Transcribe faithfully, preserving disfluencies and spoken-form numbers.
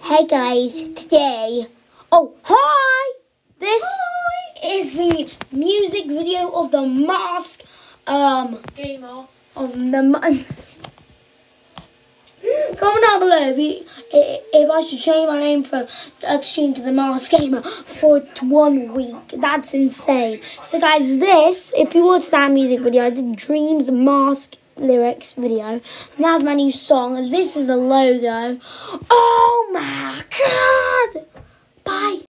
Hey guys, today, oh hi, this hi. is the music video of the Mask, um, Gamer. of the, comment down below if, you, if I should change my name from Extreme to the Mask Gamer for one week. That's insane. So guys, this, if you watch that music video, I did Dreams Mask lyrics video, and that's my new song. This is the logo. Oh my god! Bye.